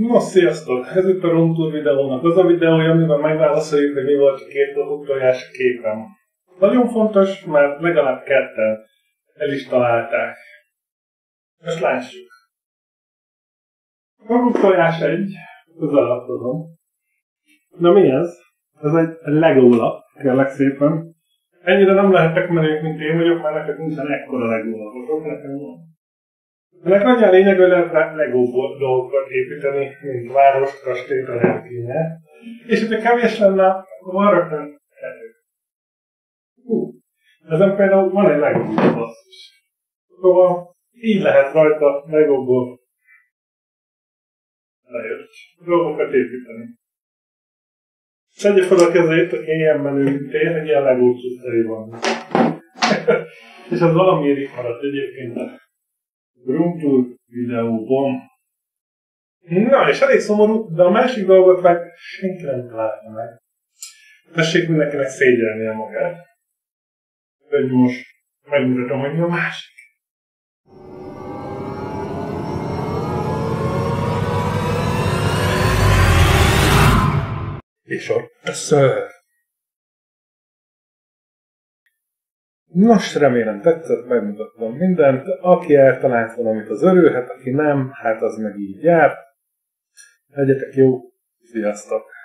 No, sziasztok! Ez itt a Room Tour videónak az a videója, amiben megválaszoljuk, hogy mi volt a két dolgok tojás a képem. Nagyon fontos, mert legalább ketten el is találták. Most lássuk. A tojás egy, az alatt adom. Na mi ez? Ez egy Lego lap, kérlek szépen. Ennyire nem lehetek menők, mint én vagyok, mert neked nincsen ekkora Lego lapok, nekem van. Ennek nagy a lényeg, hogy lehet Lego dolgokat építeni, mint város, kastélyt, a repkénye. És hogyha kevés lenne, akkor van rögtön kettő. Ezen például van egy Lego basszus. Szóval így lehet rajta Legóból lejött dolgokat építeni. Szedje fel a kezét, aki ilyen menő, mint én, egy ilyen Lego cuccai van. És az valamiért itt maradt egyébként a Room Tour videóban. Na, és elég szomorú, de a másik dolgot meg senki nem találta meg. Tessék mindenkinek szégyelnie magát. Hogy most megmutatom, hogy mi a másik. És ott a ször. Nos, remélem tetszett, megmutattam mindent. Aki eltalált valamit, az örülhet, aki nem, hát az meg így jár. Legyetek jó, sziasztok!